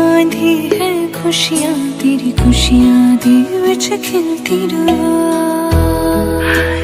बांधी है खुशियाँ, तेरी खुशियाँ दे विच खिलती रहा।